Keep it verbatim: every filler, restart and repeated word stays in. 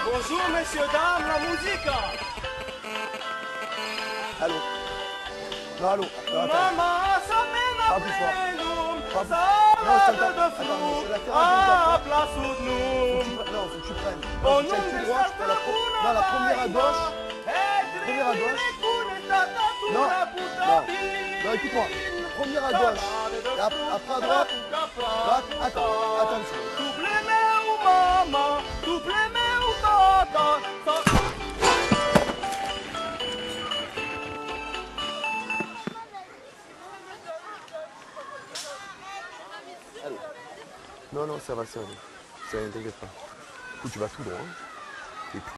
Bonjour, messieurs, dames, la musique. Allô. Non, allô. Non, attends. Maman, ça mène à Pas plus fort. plénum, Pas plus- salade Non, je de t'entends. flou, Attends, c'est la terrasse à place où Faut que nous. tu prennes- Non, faut que tu prennes. Au Non, tu nom tiens tout de droit, tu prends la, pro- non, la première à gauche. Première à gauche. Non, non. Non, écoute-moi. Première à gauche. Et ap- après à droite. Droite. Attends, attends une seconde. Double meu maman, double meu tata. Non, non, ça va, ça va. Ça t'inquiète pas. Écoute, tu vas tout droit. Et puis